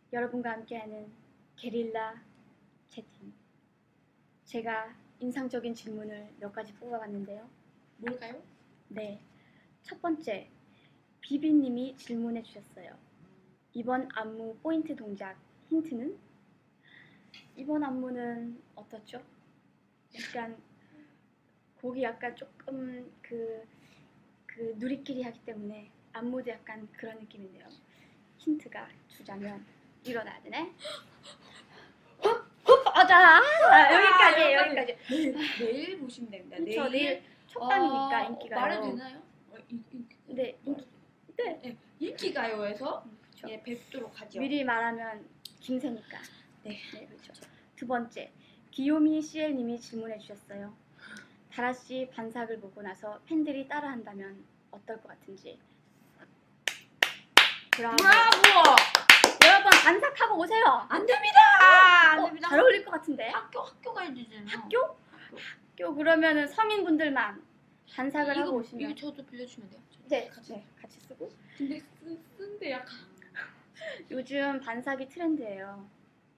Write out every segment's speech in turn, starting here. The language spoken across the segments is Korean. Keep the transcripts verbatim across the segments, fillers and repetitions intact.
여러분과 함께하는 게릴라 채팅. 제가 인상적인 질문을 몇 가지 뽑아봤는데요. 뭘까요? 네, 첫 번째, 비비님이 질문해 주셨어요. 이번 안무 포인트 동작 힌트는? 이번 안무는 어떻죠? 약간 곡이 약간 조금 그, 그 누리끼리 하기 때문에 안무도 약간 그런 느낌인데요. 힌트가 주자면 일어나야 되네. 아자 아, 여기까지 아, 여기까지. 내일, 내일 보시면 됩니다. 그쵸, 내일 내일 첫 방이니까 어, 인기가요. 말해도 되나요? 어, 인, 인, 네, 인기, 네. 네, 인기가요에서 음, 그쵸. 예, 뵙도록 하죠. 미리 말하면 김새니까. 네, 네, 그렇죠. 두 번째, 귀요미 씨엘님이 질문해 주셨어요. 다라 씨 반삭을 보고 나서 팬들이 따라한다면 어떨 것 같은지. 브라보. 브라보! 여러분 반삭하고 오세요. 안 됩니다. 안 어, 됩니다. 잘 어울릴 것 같은데. 학교 학교 가야 되잖아요. 학교? 학교 그러면은 성인분들만 반삭을 이거, 하고 오시면. 이거 저도 빌려주면 돼요. 저 네, 같이. 네, 같이 쓰고. 근데 쓰, 쓴데 약간 요즘 반삭이 트렌드예요.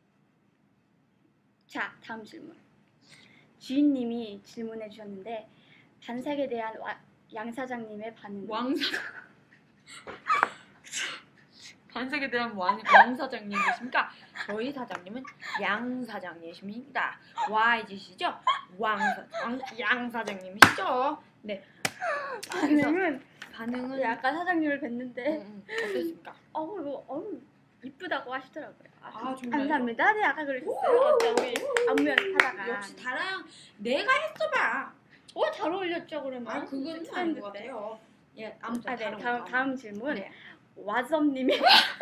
자, 다음 질문. 주인님이 질문해 주셨는데 반삭에 대한 와, 양 사장님의 반응. 왕사 반색에 대한 왕, 왕 사장님이십니까? 저희 사장님은 양 사장님이십니다. 와이지시죠? 왕, 왕, 양 사장님이시죠? 네. 반응은 반응은 약간 사장님을 뵀는데 음, 음, 어땠습니까? 어우 이거 어우 이쁘다고 하시더라고요. 아, 정말요? 감사합니다. 네, 아까 그러셨어요. 아까 우리 안무 연습하다가. 역시 다랑 내가 했어봐. 어, 잘 어울렸죠 그러면. 아, 그건 아닌 것 트렌드 때. 같아요. 예, 아무튼 아, 네, 다른 다음 거. 다음 질문. 네. 와섭님이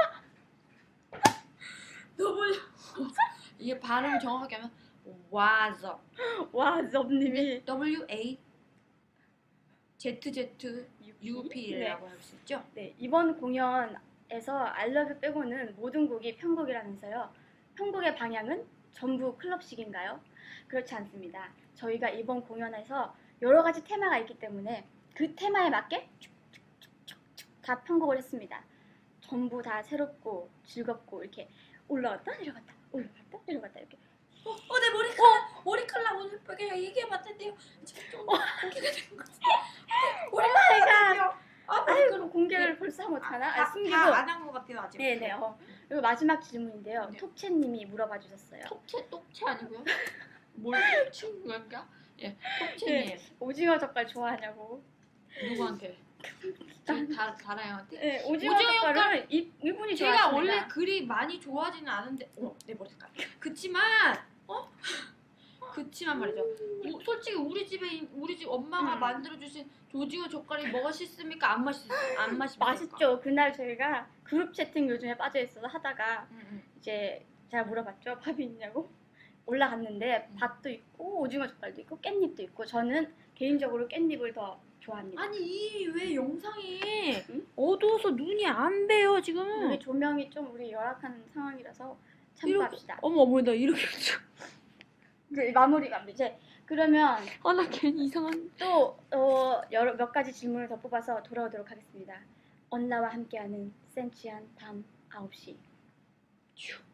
더블 이게 발음 정확하게 하면 와서 와섭님이 W A Z Z U P라고 할 수 있죠? 네, 이번 공연에서 알러뷰 빼고는 모든 곡이 편곡이라면서요. 편곡의 방향은 전부 클럽식인가요? 그렇지 않습니다. 저희가 이번 공연에서 여러 가지 테마가 있기 때문에 그 테마에 맞게 쭉쭉쭉쭉 다 편곡을 했습니다. 전부 다 새롭고 즐겁고 이렇게 올라갔다 내려갔다 올라갔다 내려갔다 이렇게. 어, 어, 내 머리카락, 머리카락 오늘 쁘게 얘기해봤는데요. 지금 좀 공개가 된 것 같아요. 머리카락이요. 아, 아이고 공개를 벌써 하면 어떡하나? 아, 숨기고. 다안한 것 같아요 아직. 네네. 어. 그리고 마지막 질문인데요. 네. 톱채님이 물어봐 주셨어요. 톱채, 톱채 아니고요? 뭘 톱친 건가? 예, 톱채님. 네, 오징어 젓갈 좋아하냐고. 누구한테? 저 다, 다라형한테? 네, 오징어, 오징어 젓갈을 이, 이분이 제가 좋아하십니다. 원래 그리 많이 좋아하지는 않은데, 어, 내 머리카락. 그치만, 어? 그치만 말이죠. 우- 솔직히 우리 집에 우리 집 엄마가 음. 만들어주신 오징어 젓갈이 뭐가 싫습니까? 안 맛있 안 맛있 맛있죠. 그날 저희가 그룹 채팅 요즘에 빠져 있어서 하다가 응, 응. 이제 제가 물어봤죠. 밥이 있냐고. 올라갔는데 음. 밥도 있고 오징어 젓갈도 있고 깻잎도 있고 저는 개인적으로 깻잎을 더 좋아합니다. 아니 이 왜 영상이 응? 어두워서 눈이 안 배요 지금? 우리 조명이 좀 우리 열악한 상황이라서 이렇게 참고합시다. 어머 어머 나 이렇게 이제 마무리가 이제 그러면 아나 괜히 이상한. 또 어, 여러 몇 가지 질문을 더 뽑아서 돌아오도록 하겠습니다. 언나와 함께하는 센치한 밤 아홉 시. 휴.